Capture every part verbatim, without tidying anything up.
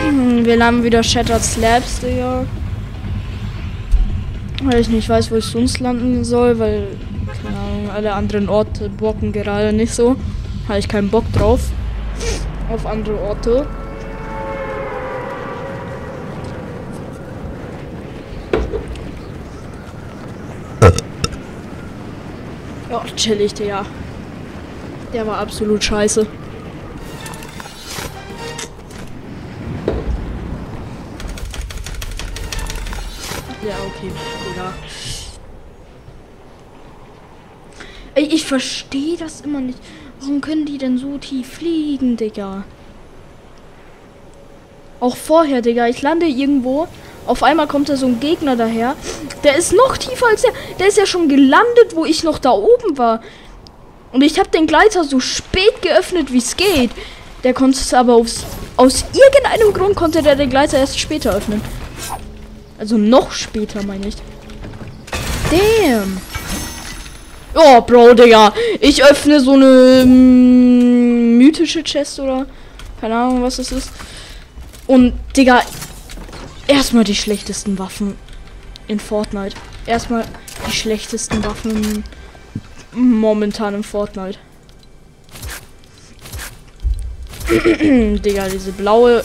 Wir landen wieder Shattered Slabs, Digga. Weil ich nicht weiß, wo ich sonst landen soll, weil, keine Ahnung, alle anderen Orte bocken gerade nicht so. Habe ich keinen Bock drauf. Auf andere Orte. Ja, chillig, Digga. Der war absolut scheiße. Ja, okay, Digga. Ey, ich verstehe das immer nicht. Warum können die denn so tief fliegen, Digga? Auch vorher, Digga. Ich lande irgendwo. Auf einmal kommt da so ein Gegner daher. Der ist noch tiefer als der. Der ist ja schon gelandet, wo ich noch da oben war. Und ich habe den Gleiter so spät geöffnet, wie es geht. Der konnte es aber aufs, aus irgendeinem Grund konnte der den Gleiter erst später öffnen. Also noch später, meine ich. Damn. Oh, Bro, Digga. Ich öffne so eine mm, mythische Chest oder keine Ahnung, was das ist. Und, Digga, erstmal die schlechtesten Waffen in Fortnite. Erstmal die schlechtesten Waffen momentan in Fortnite. Digga, diese blaue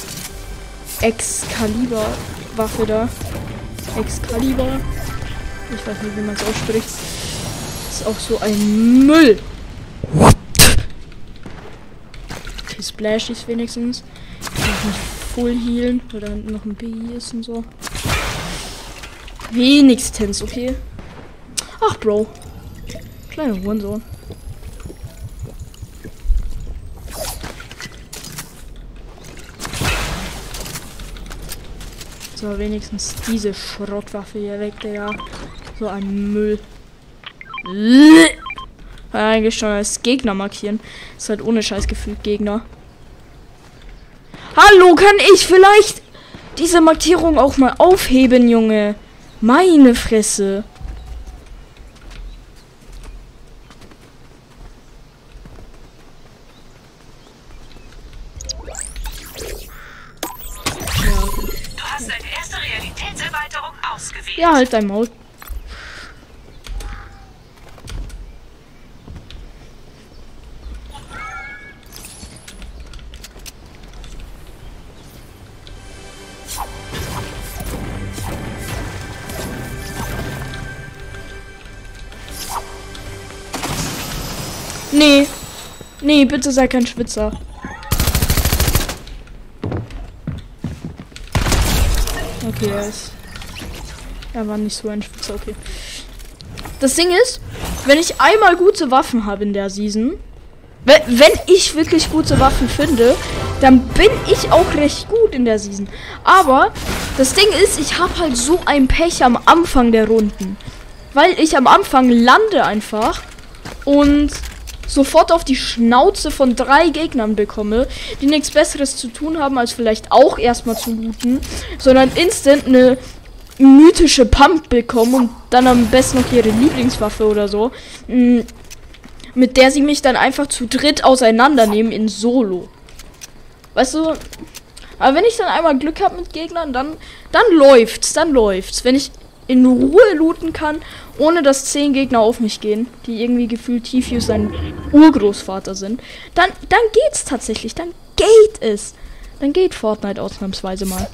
Excalibur-Waffe da. Excalibur. Ich weiß nicht, wie man es ausspricht. Ist auch so ein Müll. Okay, Splash ist wenigstens. Ich kann mich full healen, weil da hinten noch ein B ist und so. Wenigstens, okay. Ach, Bro. Kleiner Hurensohn. So, wenigstens diese Schrottwaffe hier weg, Digga. So ein Müll. Ja, eigentlich schon als Gegner markieren. Ist halt ohne Scheiß gefühlt Gegner. Hallo, kann ich vielleicht diese Markierung auch mal aufheben, Junge? Meine Fresse. Du hast deine erste Realitätserweiterung ausgewählt. Ja, halt dein Maul. Nee. Nee, bitte sei kein Schwitzer. Okay, er ist. Er war nicht so ein Schwitzer, okay. Das Ding ist, wenn ich einmal gute Waffen habe in der Season, wenn, wenn ich wirklich gute Waffen finde, dann bin ich auch recht gut in der Season. Aber das Ding ist, ich habe halt so ein Pech am Anfang der Runden. Weil ich am Anfang lande einfach und sofort auf die Schnauze von drei Gegnern bekomme, die nichts Besseres zu tun haben, als vielleicht auch erstmal zu looten, sondern instant eine mythische Pump bekommen und dann am besten noch ihre Lieblingswaffe oder so, mit der sie mich dann einfach zu dritt auseinandernehmen in Solo. Weißt du? Aber wenn ich dann einmal Glück habe mit Gegnern, dann, dann läuft's, dann läuft's. Wenn ich in Ruhe looten kann, ohne dass zehn Gegner auf mich gehen, die irgendwie gefühlt Tifius sein Urgroßvater sind, dann, dann geht's tatsächlich, dann geht es. Dann geht Fortnite ausnahmsweise mal.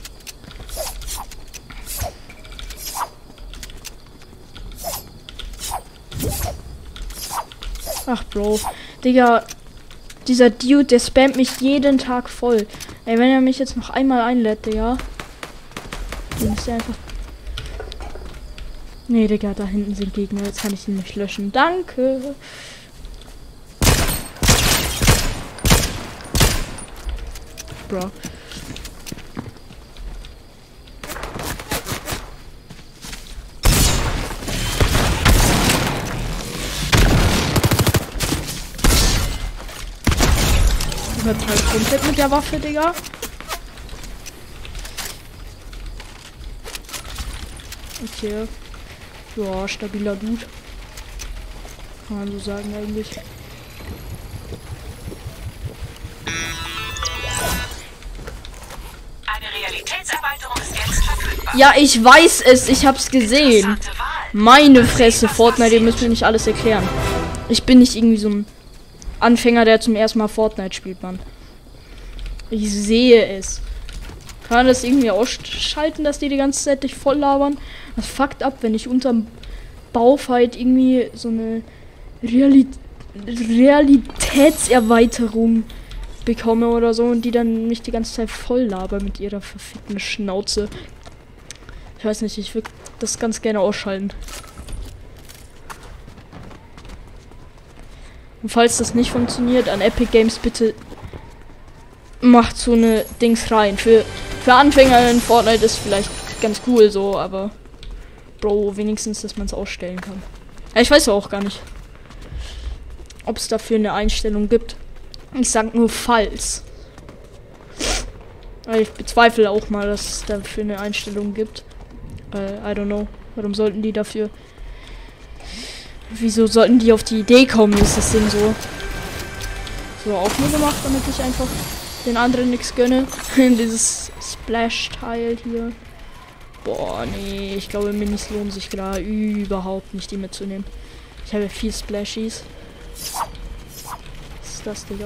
Ach, Bro. Digga, dieser Dude, der spammt mich jeden Tag voll. Ey, wenn er mich jetzt noch einmal einlädt, Digga, dann ist er einfach... Nee, Digga, da hinten sind Gegner. Jetzt kann ich ihn nicht löschen. Danke. Bro. Übertreibt komplett mit der Waffe, Digga. Okay. Ja, stabiler Dude. Kann man so sagen eigentlich. Realitätserweiterung ist jetzt verfügbar. Ja, ich weiß es. Ich hab's gesehen. Meine Fresse, Fortnite, ihr müsst mir nicht alles erklären. Ich bin nicht irgendwie so ein Anfänger, der zum ersten Mal Fortnite spielt, Mann. Ich sehe es. Kann man das irgendwie ausschalten, dass die die ganze Zeit dich voll labern? Das fuckt ab, wenn ich unterm Baufight irgendwie so eine Reali Realitätserweiterung bekomme oder so und die dann mich die ganze Zeit voll labern mit ihrer verfickten Schnauze. Ich weiß nicht, ich würde das ganz gerne ausschalten. Und falls das nicht funktioniert, an Epic Games bitte macht so eine Dings rein. Für, für Anfänger in Fortnite ist vielleicht ganz cool so, aber Bro, wenigstens, dass man es ausstellen kann. Ja, ich weiß auch gar nicht, ob es dafür eine Einstellung gibt. Ich sag nur falls. Ich bezweifle auch mal, dass es dafür eine Einstellung gibt. Äh, I don't know. Warum sollten die dafür... Wieso sollten die auf die Idee kommen, ist das Ding so... So auch nur gemacht, damit ich einfach den anderen nichts gönne. Dieses Splash-Teil hier. Boah, nee, ich glaube, Minis lohnen sich gerade überhaupt nicht, die mitzunehmen. Ich habe viel Splashies. Was ist das, Digga?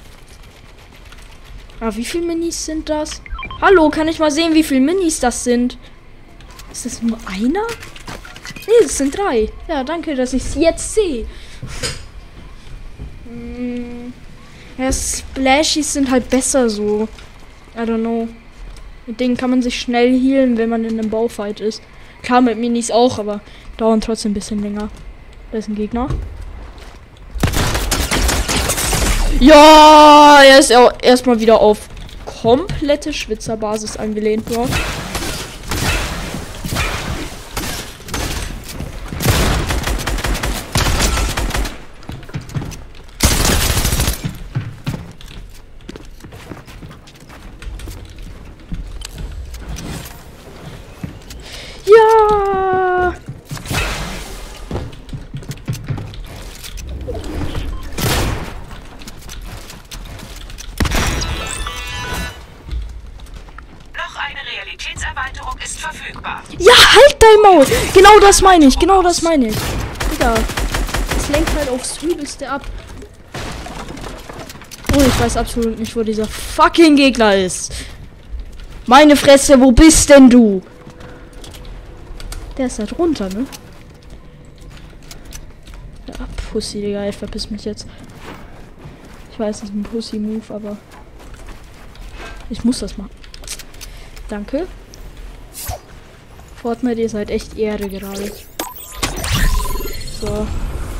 Ah, wie viele Minis sind das? Hallo, kann ich mal sehen, wie viele Minis das sind? Ist das nur einer? Nee, es sind drei. Ja, danke, dass ich es jetzt sehe. hm. Ja, Splashies sind halt besser so. I don't know. Mit denen kann man sich schnell healen, wenn man in einem Baufight ist. Klar, mit Minis auch, aber dauern trotzdem ein bisschen länger. Da ist ein Gegner. Ja, er ist ja erstmal wieder auf komplette Schwitzerbasis angelehnt. Ja. Ja! Noch eine Realitätserweiterung ist verfügbar. Ja, halt dein Maul! Genau das meine ich, genau das meine ich. Digga, das lenkt halt aufs Übelste ab. Oh, ich weiß absolut nicht, wo dieser fucking Gegner ist. Meine Fresse, wo bist denn du? Der ist da drunter, ne? Ja, Pussy, Digga, ich verpiss mich jetzt. Ich weiß, das ist ein Pussy-Move, aber ich muss das machen. Danke. Fortnite, ihr seid echt Ehre gerade. So.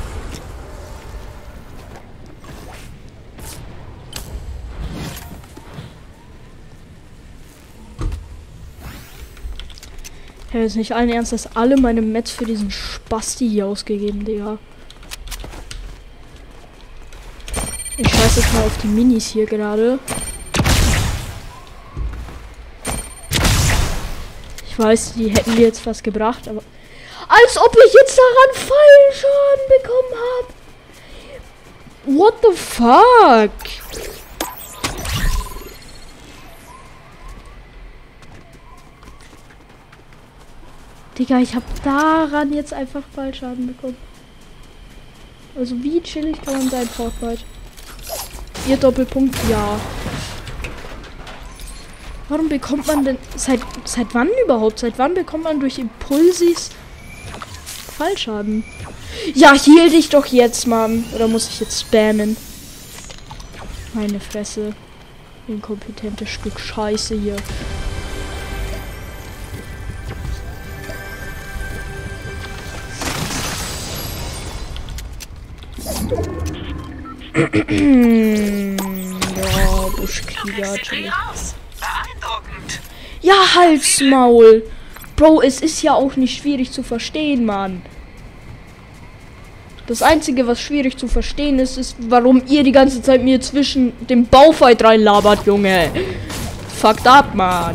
Ich habe jetzt nicht allen Ernstes alle meine Mets für diesen Spasti hier ausgegeben, Digga. Ich scheiße jetzt mal auf die Minis hier gerade. Ich weiß, die hätten mir jetzt was gebracht, aber... Als ob ich jetzt daran Fallschaden bekommen habe! What the fuck? Digga, ich habe daran jetzt einfach Fallschaden bekommen. Also wie chillig kann man sein, Fortnite? Ihr Doppelpunkt, ja. Warum bekommt man denn... Seit, seit wann überhaupt? Seit wann bekommt man durch Impulsis Fallschaden? Ja, heal dich doch jetzt, Mann. Oder muss ich jetzt spammen? Meine Fresse. Inkompetentes Stück Scheiße hier. Ja, Buschkrieger. Ja, Halsmaul. Bro, es ist ja auch nicht schwierig zu verstehen, Mann. Das Einzige, was schwierig zu verstehen ist, ist, warum ihr die ganze Zeit mir zwischen dem Baufight reinlabert, Junge. Fucked up, Mann.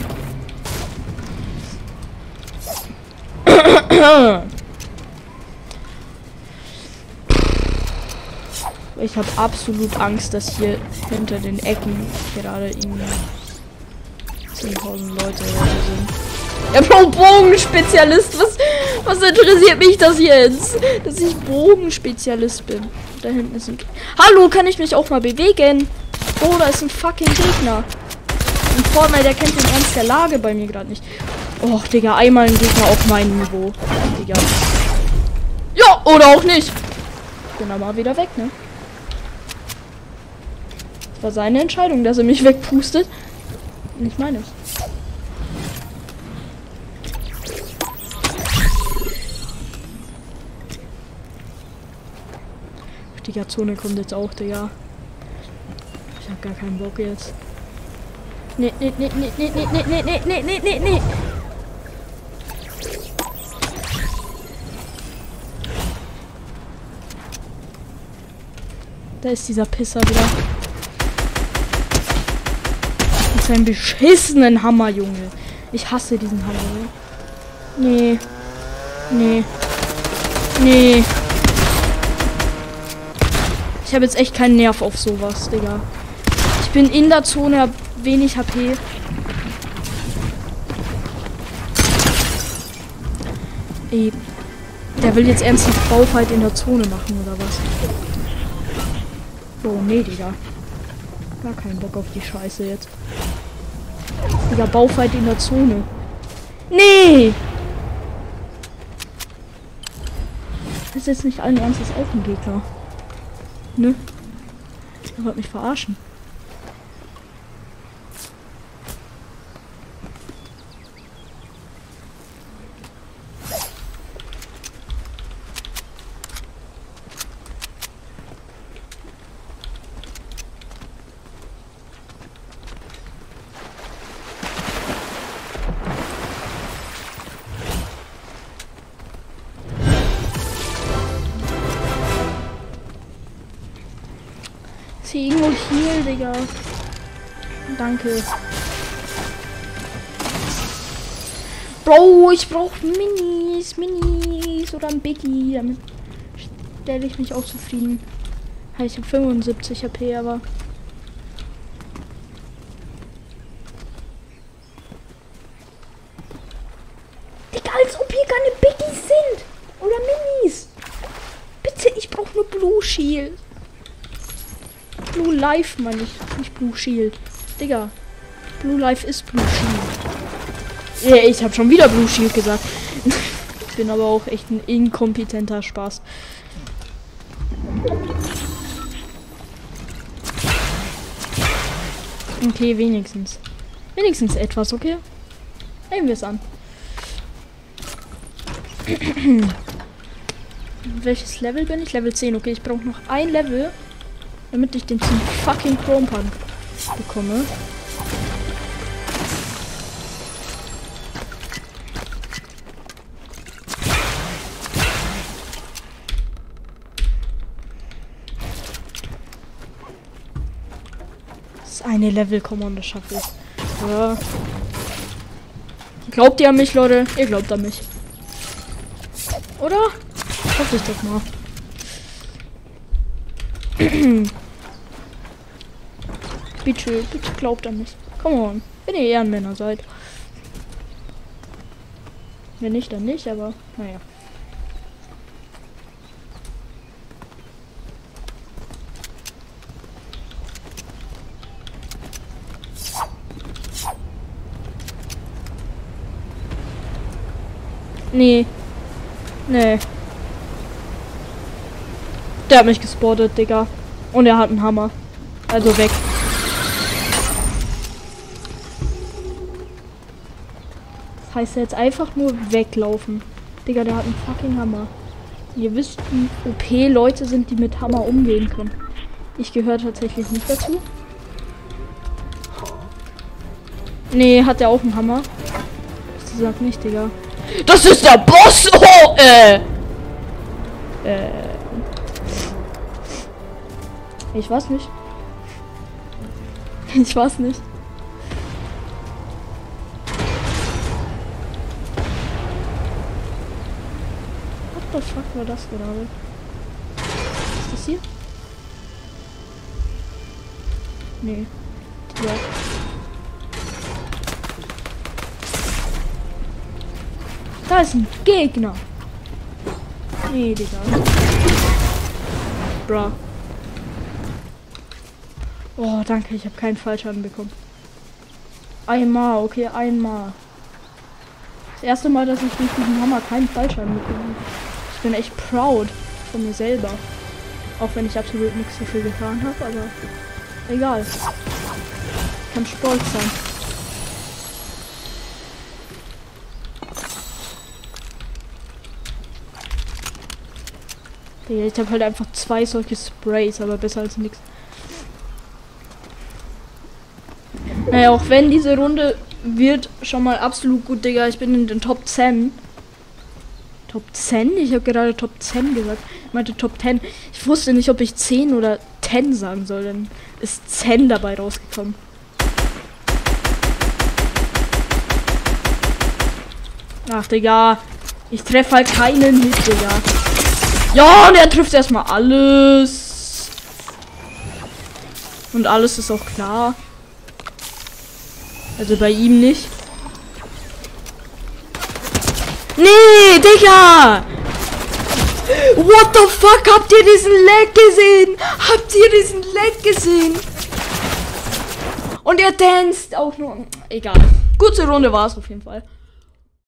Ich habe absolut Angst, dass hier hinter den Ecken gerade irgendwie zehntausend Leute oder so sind. Ja, Bro, Bogenspezialist. Was, was interessiert mich das jetzt? Dass ich Bogenspezialist bin. Da hinten ist ein... Hallo, kann ich mich auch mal bewegen? Oh, da ist ein fucking Gegner. Und Fortnite, der kennt den Ernst der Lage bei mir gerade nicht. Och, Digga, einmal ein Gegner auf meinem Niveau. Digga. Ja, oder auch nicht. Ich bin aber wieder weg, ne? Das war seine Entscheidung, dass er mich wegpustet. Nicht meines. Digga, Zone kommt jetzt auch, Digga. Ich hab gar keinen Bock jetzt. Nee, nee, nee, nee, nee, nee, nee, nee, nee, nee, nee, nee, nee. Da ist dieser Pisser wieder. Mit seinem beschissenen Hammer, Junge. Ich hasse diesen Hammer, Junge. Nee. Nee. Nee. Ich habe jetzt echt keinen Nerv auf sowas, Digga. Ich bin in der Zone, hab wenig H P. Ey, der will jetzt ernsthaft Baufight in der Zone machen, oder was? Oh, nee, Digga. Gar keinen Bock auf die Scheiße jetzt. Digga, Baufight in der Zone. Nee! Das ist jetzt nicht allen Ernstes auch ein Gegner. Ne? Er wollte mich verarschen. Irgendwo hier, Digga. Danke. Bro, ich brauche Minis, Minis oder ein Biggie. Damit stelle ich mich auch zufrieden. Ich habe fünfundsiebzig H P, aber... Digga, als ob hier keine Biggies sind. Oder Minis. Bitte, ich brauche nur Blue Shield. Blue Life, meine ich. Nicht Blue Shield. Digga. Blue Life ist Blue Shield. Ja, ich habe schon wieder Blue Shield gesagt. Ich bin aber auch echt ein inkompetenter Spaß. Okay, wenigstens. Wenigstens etwas, okay? Nehmen wir es an. Welches Level bin ich? Level zehn. Okay, ich brauche noch ein Level, damit ich den zum fucking Chrome Punk bekomme. Das eine Level, komm on, das schaffe ich. Ja. Glaubt ihr an mich, Leute? Ihr glaubt an mich. Oder? Hoffe ich doch mal. Bitte, bitte glaubt an mich. Come on. Wenn ihr Ehrenmänner seid. Wenn nicht, dann nicht, aber naja. Nee. Nee. Der hat mich gespottet, Digga. Und er hat einen Hammer. Also weg. Das heißt jetzt einfach nur weglaufen. Digga, der hat einen fucking Hammer. Ihr wisst, wie O P-Leute sind, die mit Hammer umgehen können. Ich gehöre tatsächlich nicht dazu. Nee, hat der auch einen Hammer? Sie sagt nicht, Digga. Das ist der Boss! Oh, äh! Äh. Ich weiß nicht. Ich weiß nicht. What the fuck war das gerade? Ist das hier? Nee. Ja. Da ist ein Gegner. Nee, Digga. Bro. Oh, danke, ich habe keinen Fallschaden bekommen. Einmal, okay, einmal. Das erste Mal, dass ich durch diesen Hammer keinen Fallschaden bekomme. Ich bin echt proud von mir selber. Auch wenn ich absolut nichts dafür getan habe, aber egal. Ich kann stolz sein. Ich habe halt einfach zwei solche Sprays, aber besser als nichts. Naja, auch wenn diese Runde wird schon mal absolut gut, Digga. Ich bin in den Top zehn. Top zehn? Ich habe gerade Top zehn gesagt. Ich meinte Top zehn. Ich wusste nicht, ob ich zehn oder zehn sagen soll. Dann ist zehn dabei rausgekommen. Ach, Digga. Ich treffe halt keinen Hit, Digga. Ja, und er trifft erstmal alles. Und alles ist auch klar. Also bei ihm nicht. Nee, Digga! What the fuck? Habt ihr diesen Lag gesehen? Habt ihr diesen Lag gesehen? Und er danst auch nur. Egal. Gute Runde war es auf jeden Fall.